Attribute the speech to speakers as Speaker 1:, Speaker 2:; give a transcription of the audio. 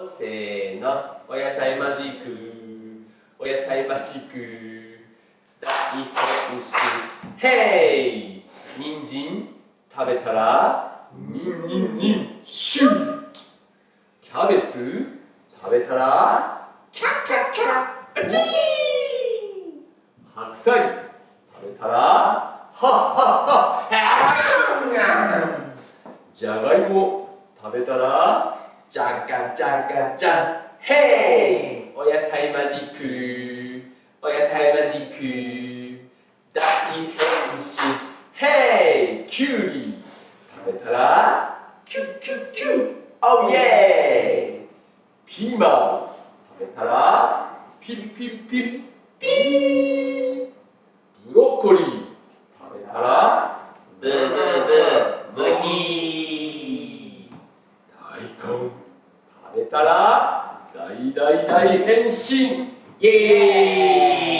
Speaker 1: せーの、お野菜マジック、お野菜マジック、大変身、ヘイ、人参食べたら、ニンニンニン、シュー、キャベツ食べたら、キャッキャッキャッ、キー、白菜食べたら、ハッハッハッ、アクション、じゃがいも食べたら、ジャガジャガジャン、ヘイ、お野菜マジック、お野菜マジック、大変身、ヘイ、キュウリ食べたら、キュッキュッキュッ、オーイエー、ピーマン食べたら、ピリピリピリピー、ブロッコリー食べたら、ブーブーブーブヒー、大根食べたら大大大変身、イエーイ。